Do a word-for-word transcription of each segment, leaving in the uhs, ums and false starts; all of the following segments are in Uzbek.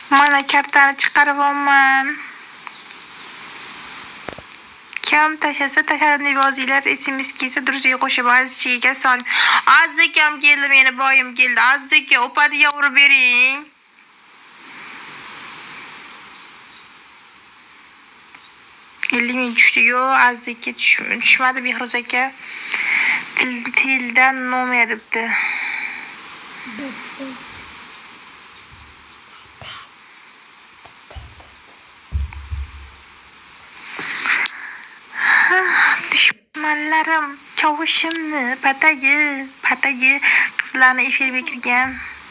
Mana kartani chiqarib olman. Kim tashlasa tashladim deb yozinglar. S M S kelsa durustga qo'shib azizchiga son. Aziz akam keldi, meni boyim keldi. Aziz aka, opadiga urib bering. ellik ming tushdi. Yo, Aziz aka tushmadi, Behruz aka. Til tildan nomer debdi. Dushmanlarim kavushimni patagi patagi qizlarni efirga kirgan.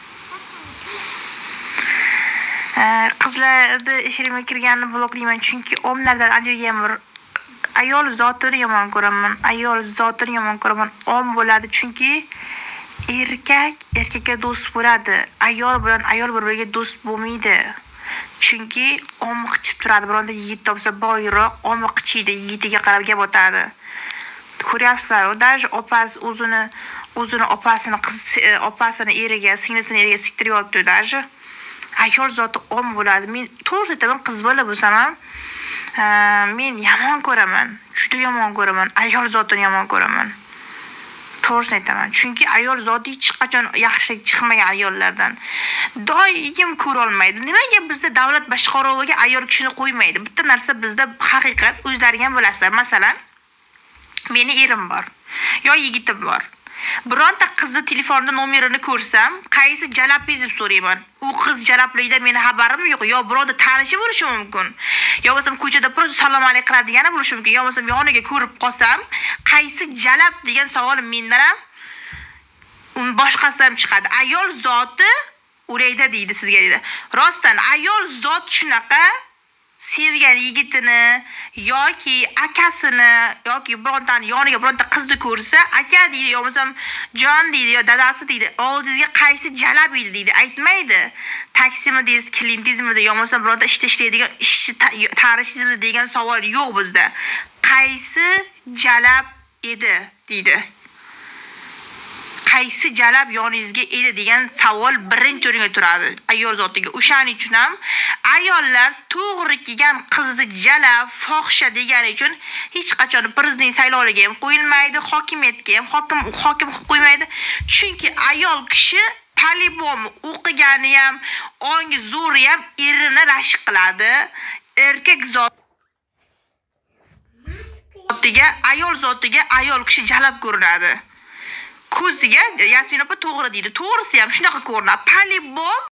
Qizlarni efirga kirganini bloklayman, chunki omlardan allergiyam bor. Ayol zotini yomon ko'raman. Ayol zotini yomon ko'raman. Om bo'ladi, chunki erkak erkakka do'st bo'ladi. Ayol bilan ayol bir-biriga do'st bo'lmaydi. Chunki om qichib turadi. Bironda yigit topsa boyroq, om qichiydi, yigitiga qarab gap otadi. Ko'ryapsizlar, u даже opasi o'zini o'zini opasini qiz opasini eriga, singlisini eriga siktirib olibdi даже. Ayol zoti om bo'ladi. Men to'g'ri aytaman, qiz bola bo'lsam ham men yomon ko'raman. Juda yomon ko'raman. Ayol zotini yomon ko'raman. To'g'risini aytaman. Chunki ayol zoti hech qachon yaxshilik chiqmagan ayollardan. Doim ko'ra olmaydi. Nimaga bizda davlat boshqaruviga ayol kishini qo'ymaydi? Bitta narsa bizda haqiqat, o'zlari ham bilasizlar. Masalan, meni erim bor. Yo yigitim bor. Bironta qizni telefonda nomerini ko'rsam, qaysi jalabingiz deb so'rayman. U qiz jalablikda meni xabarim yo'q. Yo bironta tanishi bo'lishi mumkin. Yo bo'lsam ko'chada prosta salom alaykum qiladigani bo'lishi mumkin. Yo bo'lsam yoniga ko'rib qolsam, qaysi jalab degan savol mendan ham boshqasidan chiqadi. Ayol zoti urayda deydi sizga deydi. Rostdan ayol zot shunaqa sevgan yigitini yoki akasini yoki birontani yoniga bironta qizni ko'rsa, aka deydi, yo bo'lsam jon deydi, yo dadasi deydi. Oldingizga qaysi jalab edi deydi, aytmaydi. Taksimi deysiz, klientizmi yo bo'lsam bironta ishda ishlaydigan ishchi tanishisizmi degan savol yo'q bizda. Qaysi jalab edi deydi. Qaysi jalab yoningizga edi degan savol birinchi o'ringa turadi ayol zotiga. O'shaning uchun ham ayollar to'g'ri kelgan qizni jalab, fohisha degani uchun hech qachon prezident sayloviga ham qo'yilmaydi, hokimiyatga ham hokim hokim qilib qo'ymaydi. Chunki ayol kishi palibom o'qigani ham, ongi zo'ri ham erini rashk qiladi. Erkak zotiga, ayol zotiga ayol kishi jalab ko'rinadi. Ko'ziga Yasmin opa to'g'ri deydi. To'g'risi ham shunaqa ko'rinadi. Palibom